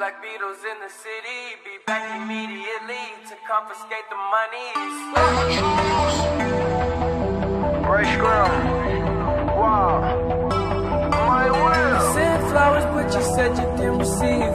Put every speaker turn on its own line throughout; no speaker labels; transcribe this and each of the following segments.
Black Beatles in the city, be back immediately to confiscate the monies.
Fresh ground. Wow. My will.
You sent flowers, but you said you didn't receive.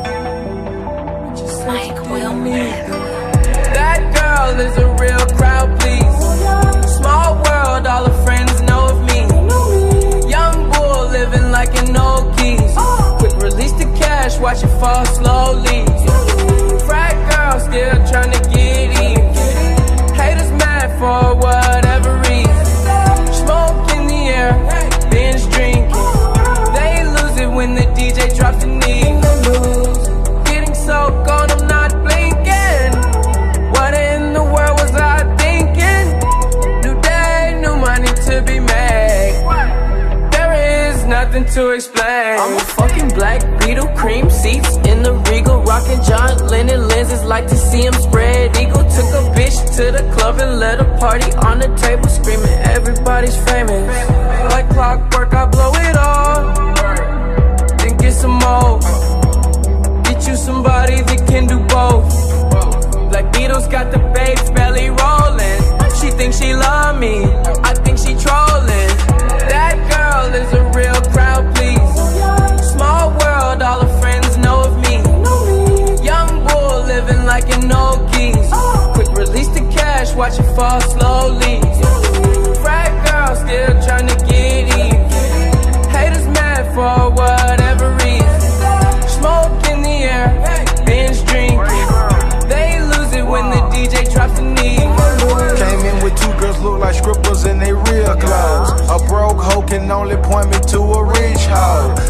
That girl is a real crowd, please. Small world, all her friends know of me. Young bull living like an old geese. Quick release the cash, watch it fall slowly. Frat girl still trying to get in. Haters mad for whatever reason. Smoke in the air, binge drinking. They lose it when the DJ drops the knee. Getting so gone, I'm not blinking. What in the world was I thinking? New day, new money to be made. There is nothing to explain. I'm a fucking black beetle, cream seats in the Regal, rocking John Lennon lenses, like to see him spread eagle. Took a bitch to the club and let a party on the table, screaming everybody's famous. Like clockwork, I blow it all, then get some more. Get you somebody that can do both. Black Beatles got the babes belly rolling. She thinks she love me, I think she trolling. That girl is a real crowd, please. Small world, all her friends know of me. Young bull living like an old geese. Quick release the cash, watch it fall slowly. Frat girl still trying to get in. Haters mad for whatever reason. Smoke in the air, binge drinking. They lose it when the DJ drops the knee.
Came in with two girls look like scribbles in they real clothes. A broke hoe can only point me to a rich hoe.